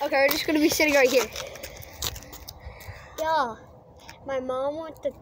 Okay, we're just gonna be sitting right here. Yeah, my mom went to